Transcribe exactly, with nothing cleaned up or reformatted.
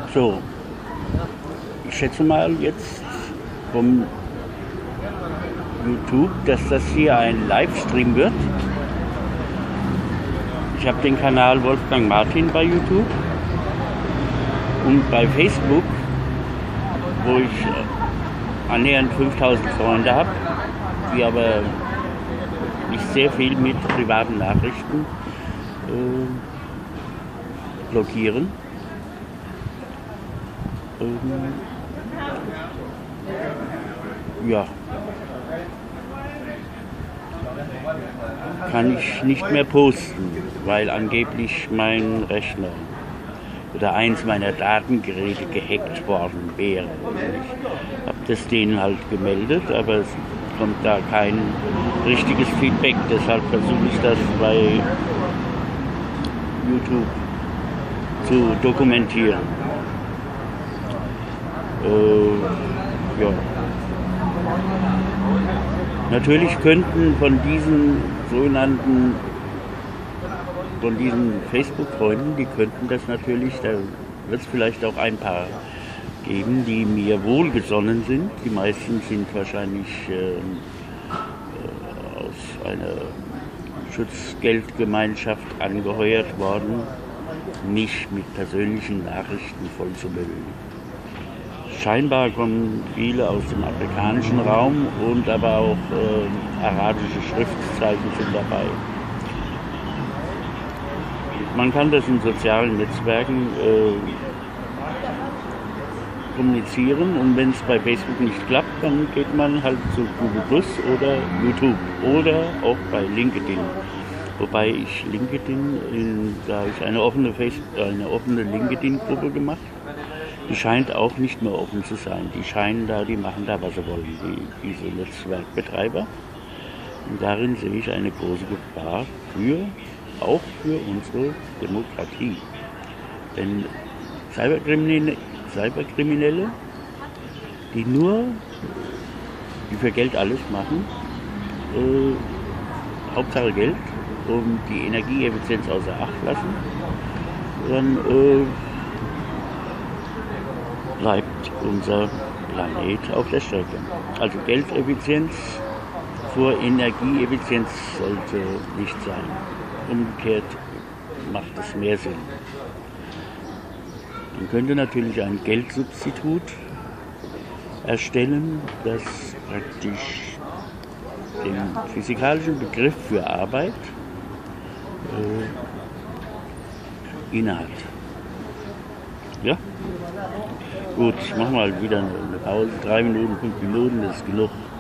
So, ich schätze mal jetzt vom YouTube, dass das hier ein Livestream wird. Ich habe den Kanal Wolfgang Martin bei YouTube und bei Facebook, wo ich annähernd fünftausend Freunde habe, die aber nicht sehr viel mit privaten Nachrichten äh, blockieren. Ähm, ja, kann ich nicht mehr posten, weil angeblich mein Rechner oder eins meiner Datengeräte gehackt worden wäre. Ich habe das denen halt gemeldet, aber es kommt da kein richtiges Feedback, deshalb versuche ich das bei YouTube zu dokumentieren. Äh, ja. Natürlich könnten von diesen sogenannten, von diesen Facebook-Freunden, die könnten das natürlich, da wird es vielleicht auch ein paar geben, die mir wohlgesonnen sind. Die meisten sind wahrscheinlich äh, aus einer Schutzgeldgemeinschaft angeheuert worden, mich mit persönlichen Nachrichten vollzumüllen. Scheinbar kommen viele aus dem afrikanischen Raum und aber auch äh, arabische Schriftzeichen sind dabei. Man kann das in sozialen Netzwerken äh, kommunizieren und wenn es bei Facebook nicht klappt, dann geht man halt zu Google Plus oder YouTube oder auch bei LinkedIn. Wobei ich LinkedIn, in, da habe ich eine offene, eine offene LinkedIn-Gruppe gemacht. Die scheint auch nicht mehr offen zu sein. Die scheinen da, die machen da, was sie wollen, die, diese Netzwerkbetreiber. Und darin sehe ich eine große Gefahr für, auch für unsere Demokratie. Denn Cyberkriminelle, Cyberkriminelle, die nur, die für Geld alles machen, äh, Hauptsache Geld und die Energieeffizienz außer Acht lassen, dann äh, bleibt unser Planet auf der Strecke. Also Geldeffizienz vor Energieeffizienz sollte nicht sein. Umgekehrt macht es mehr Sinn. Man könnte natürlich ein Geldsubstitut erstellen, das praktisch den physikalischen Begriff für Arbeit äh, innehat. Ja? Gut, ich mache mal wieder eine Pause, drei Minuten, fünf Minuten, das ist genug.